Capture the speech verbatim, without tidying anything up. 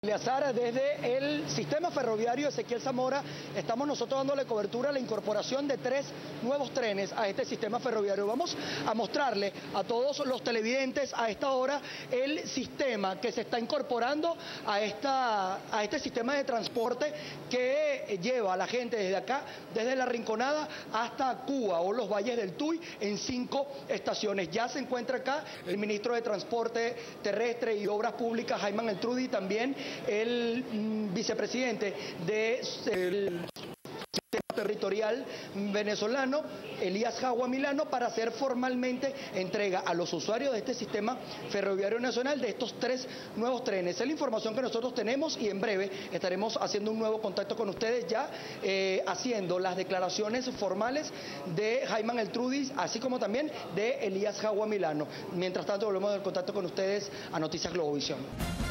Eleazar, desde el sistema ferroviario Ezequiel Zamora, estamos nosotros dándole cobertura a la incorporación de tres nuevos trenes a este sistema ferroviario. Vamos a mostrarle a todos los televidentes a esta hora el sistema que se está incorporando a, esta, a este sistema de transporte que lleva a la gente desde acá, desde La Rinconada hasta Cuba o los Valles del Tuy, en cinco estaciones. Ya se encuentra acá el ministro de Transporte Terrestre y Obras Públicas, Hayman El-Trudy, también el mm, vicepresidente del sistema territorial venezolano, Elías Jagua Milano, para hacer formalmente entrega a los usuarios de este sistema ferroviario nacional de estos tres nuevos trenes. Es la información que nosotros tenemos y en breve estaremos haciendo un nuevo contacto con ustedes, ya eh, haciendo las declaraciones formales de Hayman El-Trudy, así como también de Elías Jagua Milano. Mientras tanto, volvemos al contacto con ustedes a Noticias Globovisión.